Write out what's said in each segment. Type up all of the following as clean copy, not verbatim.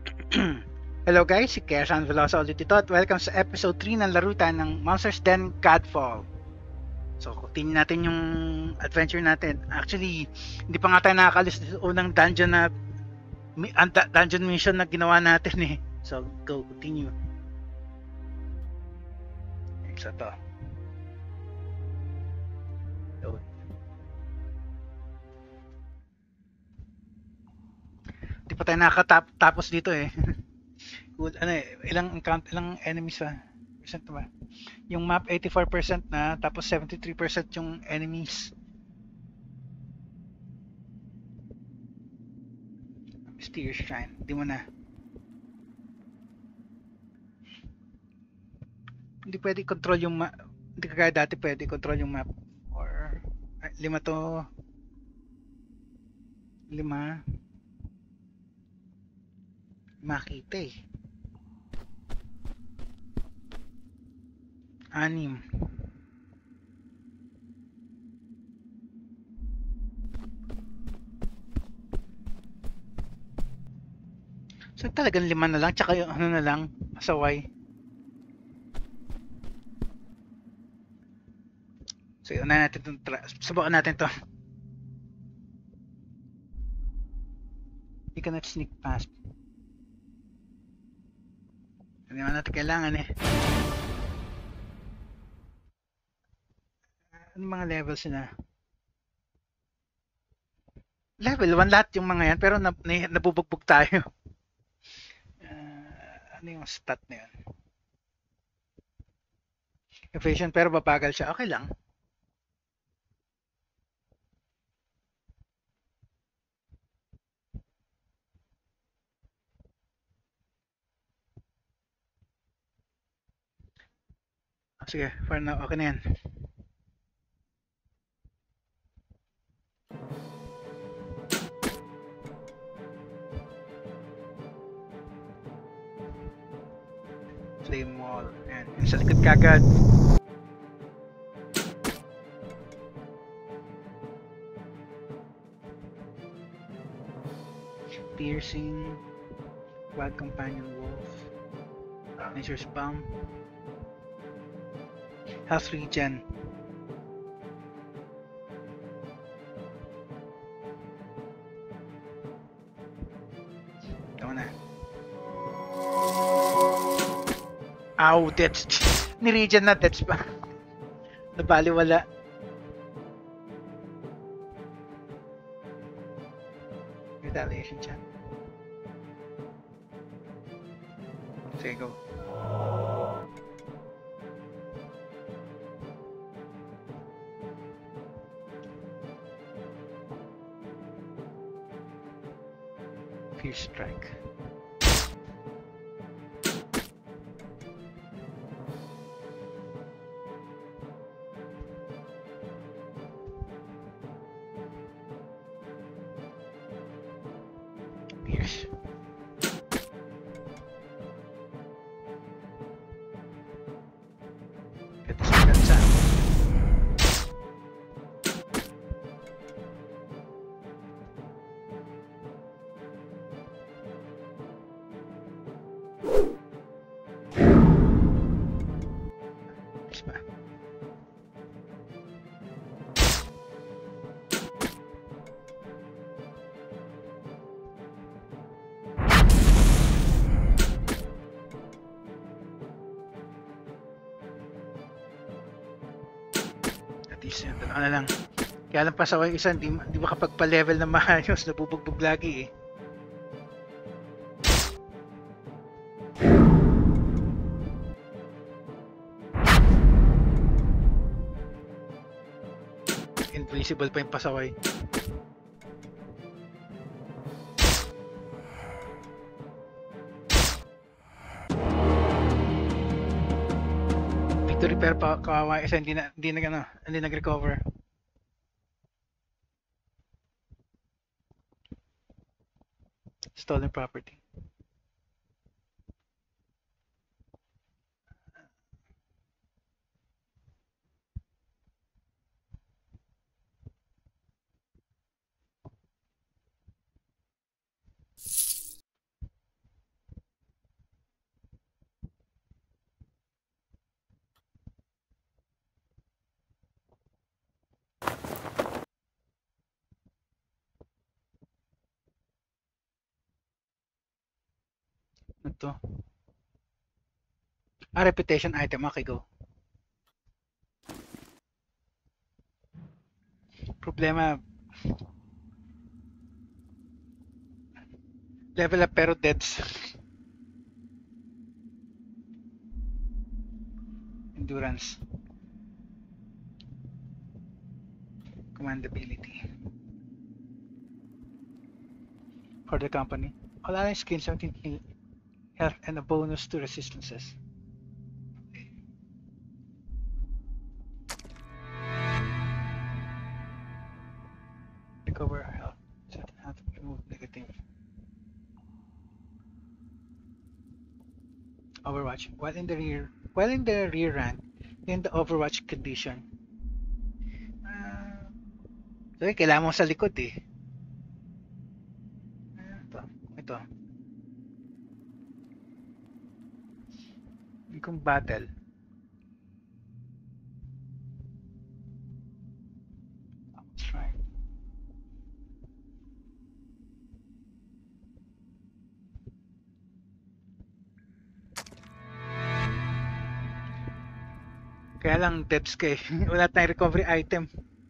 Hello guys, si Kershan Veloso ulit ito at welcome sa episode 3 ng larutan ng Monsters Den Godfall. So, continue natin yung adventure natin. Actually, hindi pa nga tayo nakakalis sa unang dungeon na dungeon mission na ginawa natin eh. So, go, continue. So, to. Hindi pa tayo nakakatapos dito eh. Ano eh, ilang enemies pa? Percent ba? Yung map 84% na, tapos 73% yung enemies. Mysterious Shrine. Hindi mo na. Hindi pwede control yung map. Hindi kagaya dati pwede control yung map. Or, lima to. Lima. Makita eh. Anim. So talagang lima na lang, tsaka yung ano na lang, asaway. So yun na natin itong subukan natin to. You cannot sneak past. Hindi naman natin kailangan eh. Ano mga levels na? Level 1 lahat yung mga yan, pero nabubugbog tayo. Ano yung stat na yun? Evasion, pero babagal siya. Okay lang. Sige, for now, okay na yan. Flame wall. Ayan, yung sa likod kagad. Piercing. Wild Companion Wolf. Nature's Bomb. Health Regen. Tama na. Ow, deaths. Ni-regen na, deaths pa. Nabaliwala. Retaliation chat. Sige, go. Pierce Strike. Pierce. Ito sa gansa. Yun, dalawa na lang. Kaya lang pasaway isa, di makapagpa-level na maayos, nabubugbog lagi eh. Invisible pa yung pasaway. Victory pero kawawa isa, hindi nag-recover. Stolen property. Ito. Reputation item. Okay, go. Problema, level up pero deaths. Endurance. Commandability. For the company. All allies gain 17 health and a bonus to resistances. Recover health. Set health. Remove negative. Overwatch. While in the rear rank, in the Overwatch condition. So, kailangan mo sa likod eh. Ito. Kung battle. Let's try. Kaya lang debts ka eh. Wala tayong recovery item.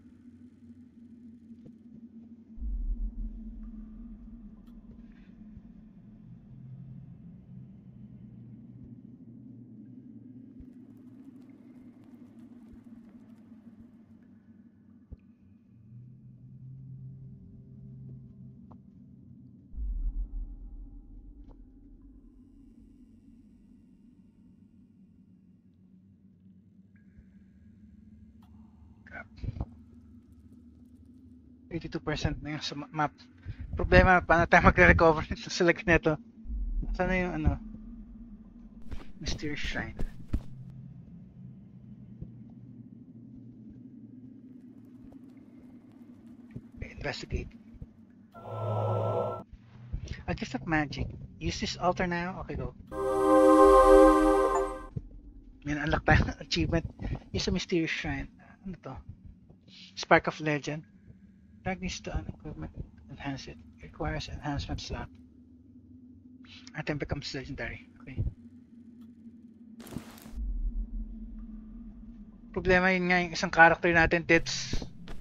Crap. 82% na yung sa map. Problema, paano tayo magre-recover nito sa lag nito? Saan na yung ano? Mysterious Shrine. Okay, investigate. A gift of magic. Use this altar now. Okay, go. May unlock tayo achievement. Use a mysterious shrine. Ano to? Spark of Legend. Drag this to an equipment. Enhance it. Requires enhancement slot. Item becomes legendary. Okay. Problema yun nga yung isang character natin, Tits.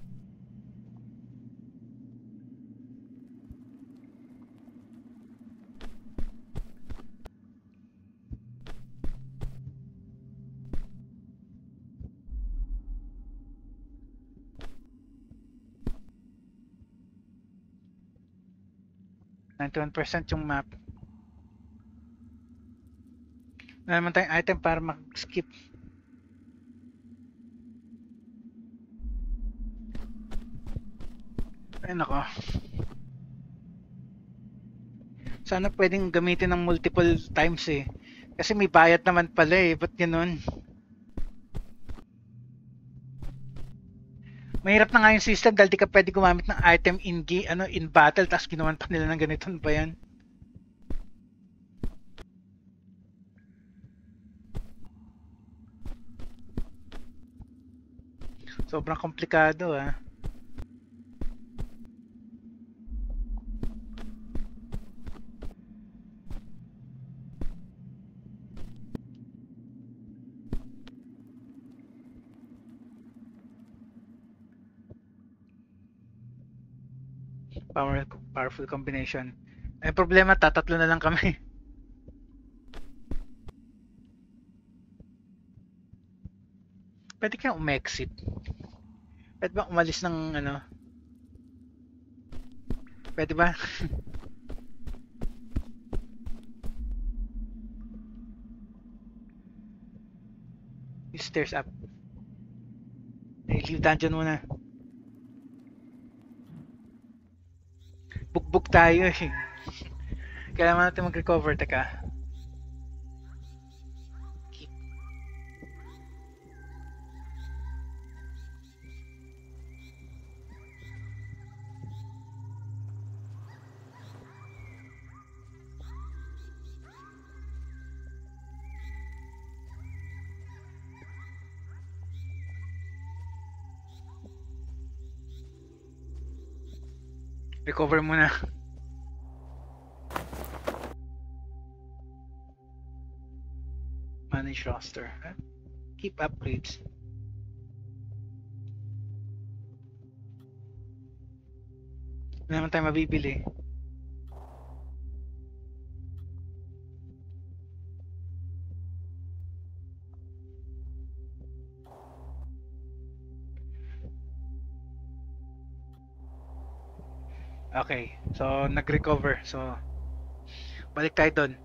%91% yung map. Wala naman tayong item para mag-skip. Ay nako. Sana pwedeng gamitin ng multiple times eh. Kasi may bayad naman pala eh. Ba't ganun? Mahirap na nga yung system dahil di ka pwede gumamit ng item in battle tapos ginawan pa nila ng ganito ba yan? Sobrang komplikado ah. Powerful combination. Eh problema, tatatlo na lang kami. Pwede kayang umexit. Pwede ba umalis ng ano? Pwede ba? Stairs up. Eh, leave dungeon muna. Bukbuk tayo eh. Kailangan natin mag-recover. Teka. Recover muna. Manage roster. Keep upgrades. Wala naman tayo mabibili. Okay, so nag-recover. So balik tayo doon.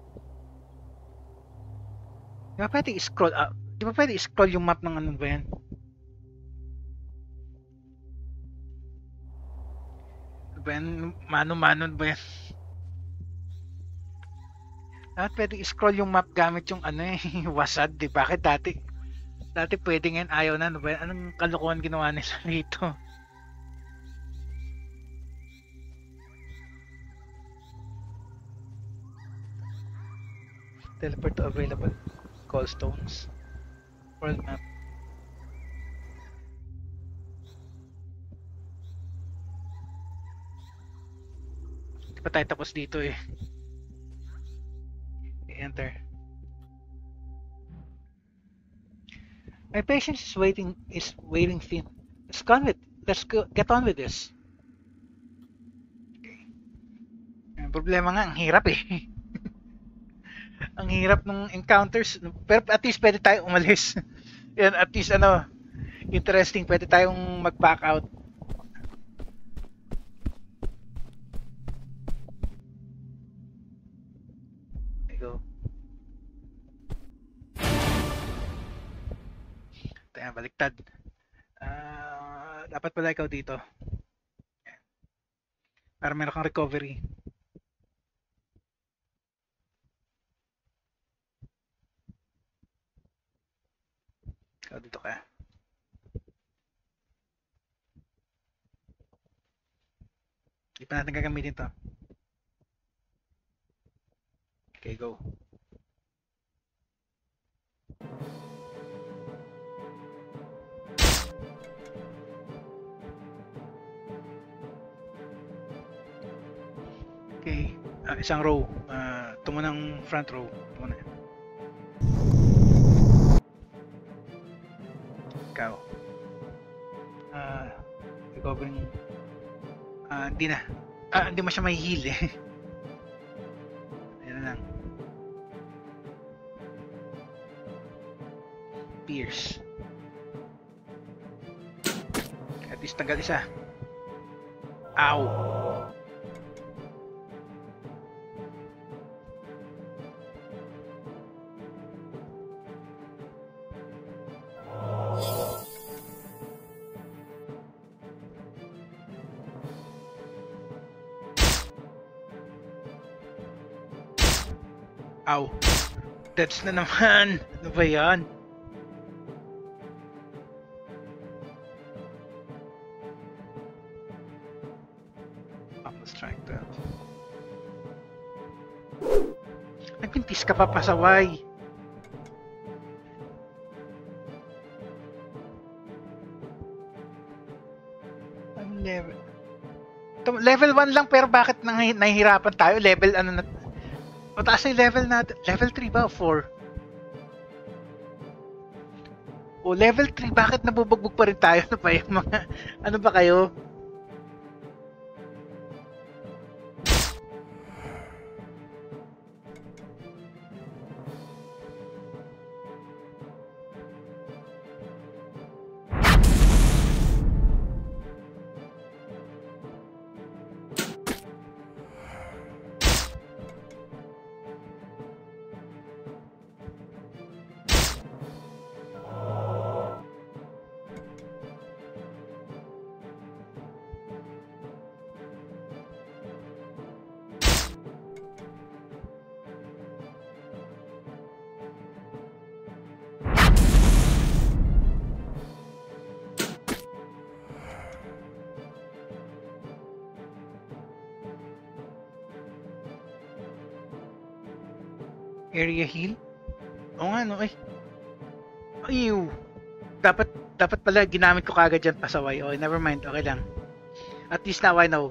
Di ba pwede i-scroll up? Di ba pwede i-scroll yung map ng ano ba yan? Ano ba yan? Mano-mano ba yan? Dapat pwede i-scroll yung map gamit yung ano eh, wasad, di ba? Bakit dati? Dati pwede ngayon, ayaw na. Ano ba yan? Anong kalokohan ginawa nila dito? Teleport to available callstones. World map. Hindi pa tayo tapos dito eh. Enter. My patience is waiting thin. Let's go get on with this. Okay. Ang problema nga, ang hirap eh. Ang hirap ng encounters, pero at least pwede tayo umalis. Yan, at least ano, interesting, pwede tayong mag-back out. There you go. Tayo, baliktad. Dapat pala ikaw dito. Para meron kang recovery. Ikaw dito ka. Hindi pa natin gagamitin to. Okay, go. Okay, isang row. Ito mo ng front row. Ito mo na. Ikaw. Recovering. Hindi na. Hindi mo siya may heal eh. Ayan na lang. Pierce. At least tanggal isa. Ow! Ow! That's na naman! Ano ba yan? Let's try that. Nagpintis ka pa pasaway! Ang level... Level 1 lang pero bakit nahihirapan tayo? Level ano na... Mataas na yung level natin. Level 3 ba o 4? O level 3, bakit nabubugbog pa rin tayo? Ano ba yung mga... Ano ba kayo? Area heal? Oo nga, no? Ay. Ew. Dapat pala ginamit ko kagad dyan pasaway. Okay, never mind. Okay lang. At least now I know.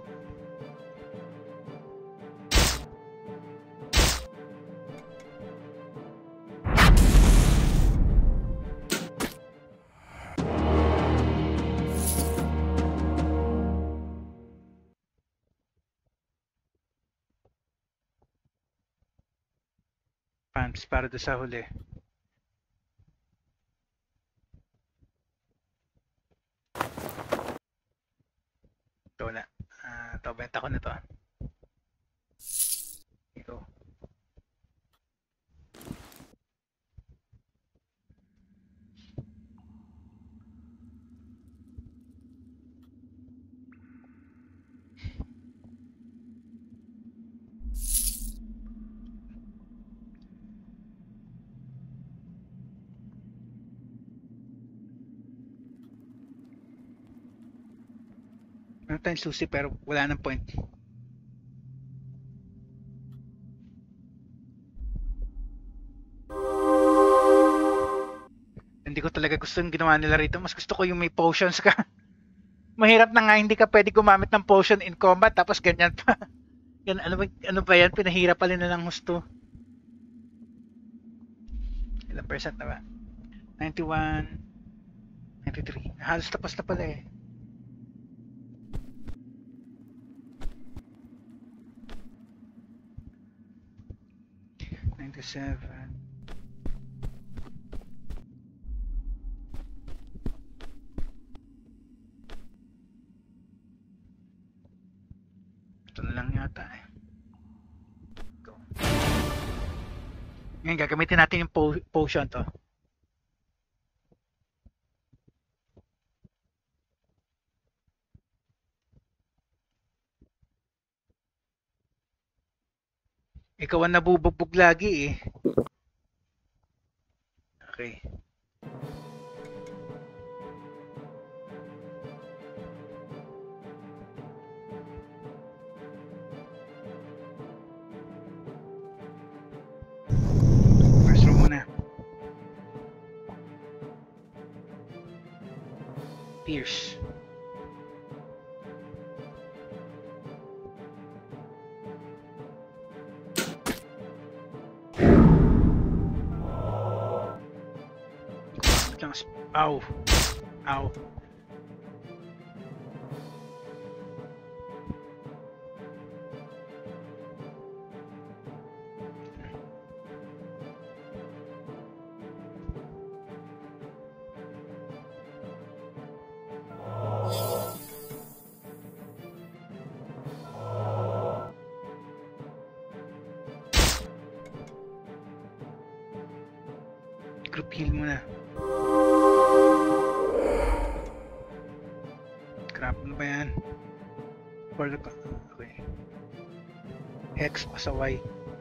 Pants para doon sa huli. Ito na. Ito, benta ko na to. Ito. Meron tayong susi pero wala nang point. Hindi ko talaga gusto yung ginawa nila rito. Mas gusto ko yung may potions ka. Mahirap na nga hindi ka pwede gumamit ng potion in combat tapos ganyan pa. Yan, ano ba yan? Pinahirap pa rin na ng husto. Ilang percent na ba? 91, 93. Halos tapos na pala eh. Seven. Ito na lang yata eh. Go. Ngayon gagamitin natin yung potion to. Ikaw ang nabubugbog lagi eh. Okay. First room muna. Pierce. Ow. Ow. Group heal muna. Crap, ano ba yan? Okay. Hex pasaway.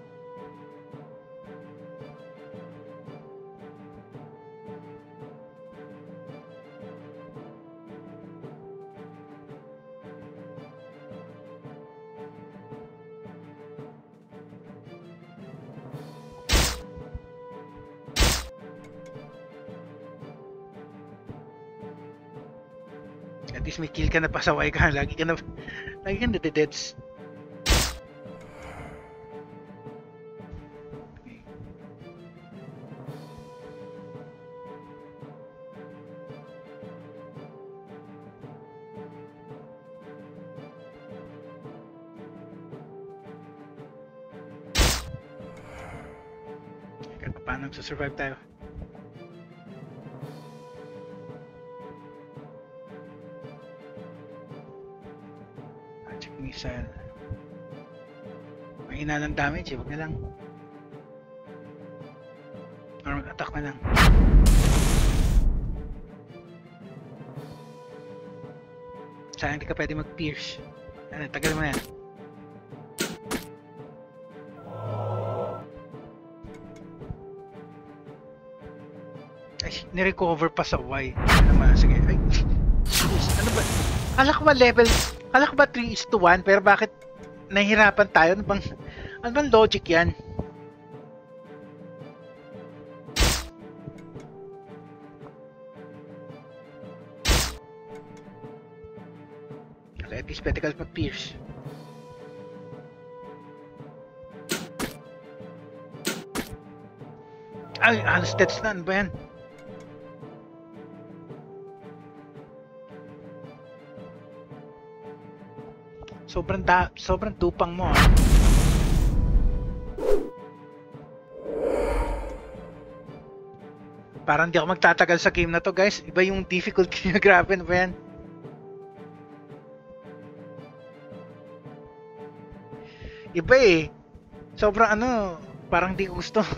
At least may kill ka na pasaway ka. Lagi ka nadededs. Okay. Kahit paano survive tayo. Missile. Mahina ng damage eh, wag na lang. Normal attack na lang. Sayang hindi ka pwede mag-pierce. Ano, tagal mo yan. Ay, nirecover pa sa Y. Ano naman, sige. Ay, ano ba? Kala ko ba level? Kala ko ba 3:1? Pero bakit nahihirapan tayo? Ano bang logic yan? Okay, at least pwede ka mag-pierce. Ay, halos deaths na. Ano ba yan? Sobrang tupang mo ah. Parang di ako magtatagal sa game na to, guys. Iba yung difficulty niya. Grabe na ba yan? Iba eh. Sobrang ano, parang di ko gusto.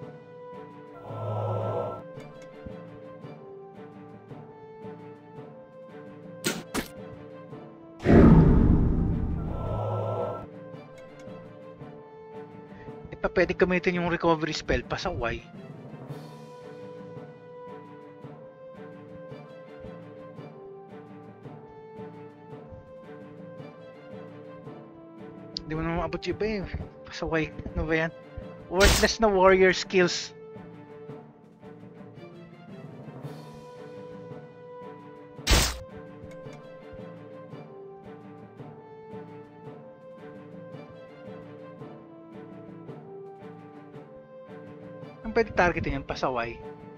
Di pa pwede gamitin yung recovery spell, pasaway. Hindi mo naman maabot yung iba eh. Pasaway. Ano ba yan? Worthless na warrior skills. Ang pwede targetin yung pasaway.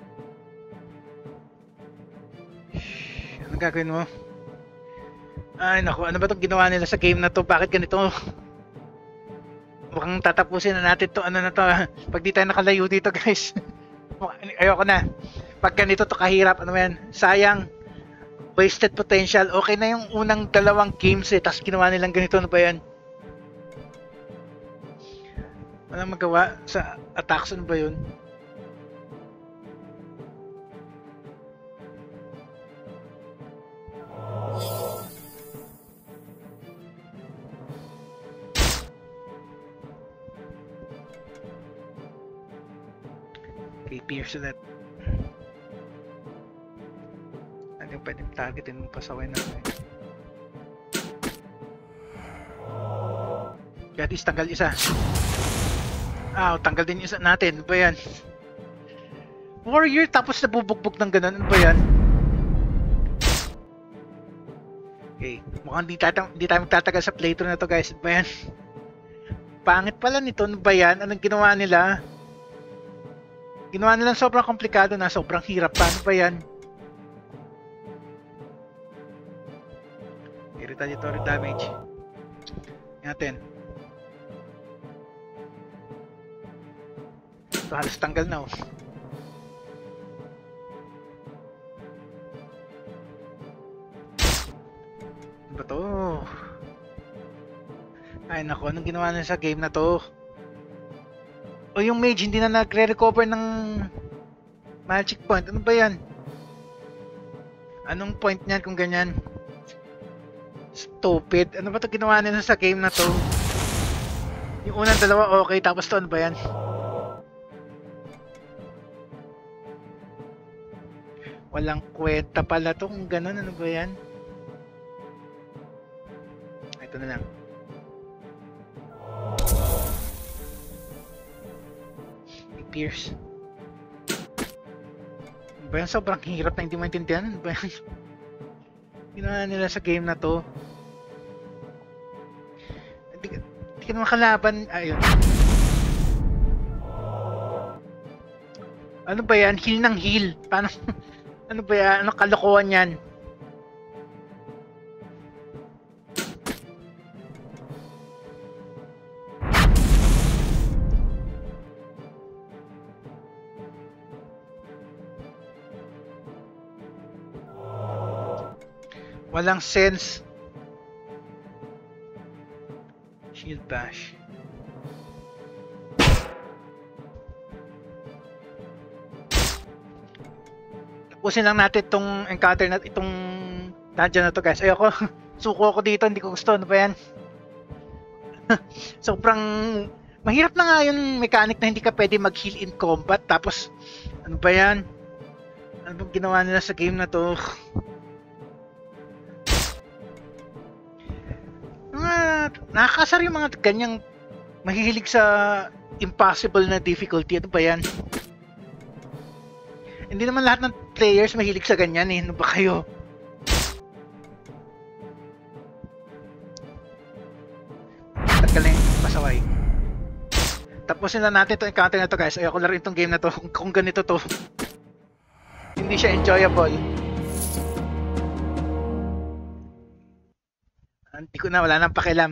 Ano gagawin mo? Ay naku, ano ba itong ginawa nila sa game na to? Bakit ganito? Mukhang tatapusin na natin to, ano na to. Pag di tayo nakalayo dito, guys. Ayoko na. Pag ganito to kahirap, ano yan? Sayang. Wasted potential. Okay na yung unang dalawang games eh, tapos ginawa nilang ganito, ano ba yan? Walang magawa sa attacks, ano ba yun? Okay, pierce ulit. Ano yung pwedeng targetin mo pasaway na ito eh. Kaya at least tanggal isa. Tanggal din yung isa natin. Ano ba yan? Warrior tapos nabubugbog ng ganun. Ano ba yan? Okay, mukhang di tayo magtatagal sa playthrough na to, guys. Ano ba yan? Pangit pala nito. Ano ba yan? Anong ginawa nila? Ginawa nilang sobrang komplikado na, sobrang hirap pa. Ano ba yan? Retaliatory damage. Natin. Ito halos tanggal na oh. Ano ba to? Ay naku, anong ginawa nila sa game na to? O yung mage hindi na nagre-recover ng magic point. Ano ba yan? Anong point niyan kung ganyan? Stupid. Ano ba ito ginawa nila sa game na to? Yung unang dalawa okay, tapos to ano ba yan? Walang kwenta pala to kung ganun. Ano ba yan? Ito na lang. Pierce. Ano ba yan? Sobrang hirap na hindi maintindihan. Ano ba yan? Ginawa nila sa game na to. Hindi ka naman kalaban. Ayun. Ano ba yan? Heal ng heal. Paano? Ano ba yan? Ano kalokohan yan? Walang sense. Shield bash. Tapusin lang natin itong encounter na itong dungeon na to, guys. Ayoko. Suko ako dito, hindi ko gusto. Ano ba yan? Sobrang mahirap na nga yung mechanic na hindi ka pwede mag-heal in combat. Tapos ano ba yan? Ano bang ginawa nila sa game na to? Nakakasar yung mga ganyang mahihilig sa impossible na difficulty. Ano ba yan? Hindi naman lahat ng players mahilig sa ganyan eh. Ano ba kayo? Tagal na yung pasaway. Tapusin na natin itong encounter na to, guys. Ayoko na rin itong game na to kung ganito to. Hindi siya enjoyable. Hindi ko na, wala nang pakialam.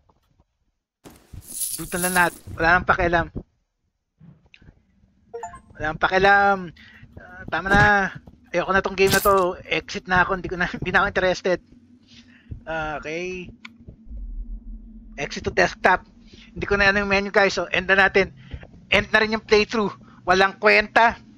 Brutal na lahat. Wala nang pakialam. Walang pakialam. Tama na. Ayoko na tong game na to. Exit na ako. Hindi na ako interested. Okay. Exit to desktop. Hindi ko na ano yung menu guys. So end na natin. End na rin yung playthrough. Walang kwenta.